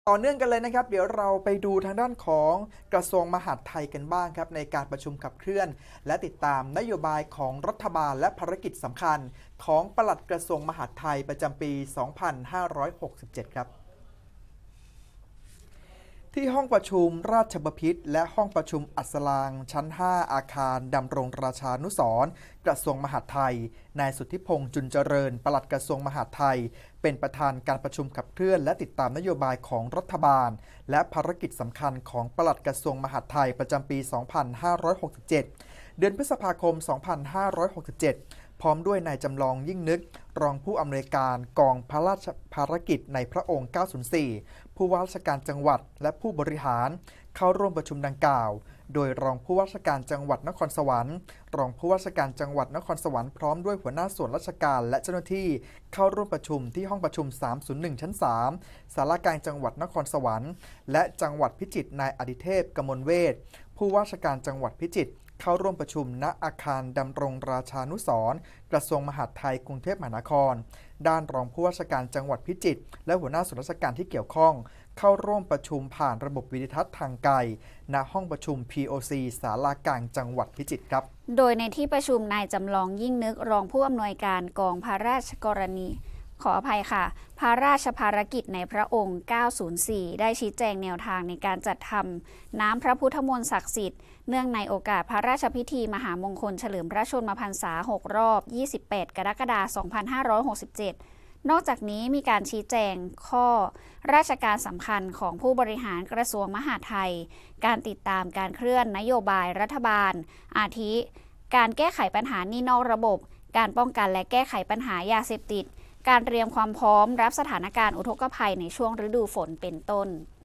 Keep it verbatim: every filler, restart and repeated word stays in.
ต่อเนื่องกันเลยนะครับเดี๋ยวเราไปดูทางด้านของกระทรวงมหาดไทยกันบ้างครับในการประชุมขับเคลื่อนและติดตามนโยบายของรัฐบาลและภารกิจสำคัญของปลัดกระทรวงมหาดไทยประจำปี สองพันห้าร้อยหกสิบเจ็ด ครับที่ห้องประชุมราชบพิตรและห้องประชุมอัศรางชั้น ห้า อาคารดำรงราชานุสรณ์กระทรวงมหาดไทยนายสุทธิพงษ์จุนเจริญปลัดกระทรวงมหาดไทยเป็นประธานการประชุมขับเคลื่อนและติดตามนโยบายของรัฐบาลและภารกิจสำคัญของปลัดกระทรวงมหาดไทยประจำปี สองพันห้าร้อยหกสิบเจ็ด เดือนพฤษภาคม สองพันห้าร้อยหกสิบเจ็ด พร้อมด้วยนายจำลองยิ่งนึกรองผู้อำนวยการกองพระราชภารกิจในพระองค์ เก้าศูนย์สี่ ผู้ว่าราชการจังหวัดและผู้บริหารเข้าร่วมประชุมดังกล่าวโดยรองผู้ว่าราชการจังหวัดนครสวรรค์รองผู้ว่าราชการจังหวัดนครสวรรค์พร้อมด้วยหัวหน้าส่วนราชการและเจ้าหน้าที่เข้าร่วมประชุมที่ห้องประชุม สามศูนย์หนึ่ง ชั้น สาม ศาลากลางจังหวัดนครสวรรค์และจังหวัดพิจิตรนายอดิเทพกมลเวชผู้ว่าราชการจังหวัดพิจิตรเข้าร่วมประชุมณอาคารดำรงราชานุสรณ์กระทรวงมหาดไทยกรุงเทพมหานครด้านรองผู้ว่าราชการจังหวัดพิจิตรและหัวหน้าส่วนราชการที่เกี่ยวข้องเข้าร่วมประชุมผ่านระบบวิดิทัศน์ทางไกลณห้องประชุม พี โอ ซี ศาลากลางจังหวัดพิจิตรครับโดยในที่ประชุมนายจำลองยิ่งนึกรองผู้อำนวยการกองพระราชกรณีขออภัยค่ะพระราชภารกิจในพระองค์ เก้าศูนย์สี่ ได้ชี้แจงแนวทางในการจัดทำน้ำพระพุทธมนต์ศักดิ์สิทธิ์เนื่องในโอกาสพระราชพิธีมหามงคลเฉลิมพระชนมพรรษา หก รอบ ยี่สิบแปด กรกฎาคม สองพันห้าร้อยหกสิบเจ็ด นอกจากนี้มีการชี้แจงข้อราชการสำคัญของผู้บริหารกระทรวงมหาดไทยการติดตามการเคลื่อนนโยบายรัฐบาลอาทิ การแก้ไขปัญหาหนี้นอกระบบ การป้องกันและแก้ไขปัญหายาเสพติดการเตรียมความพร้อมรับสถานการณ์อุทกภัยในช่วงฤดูฝนเป็นต้น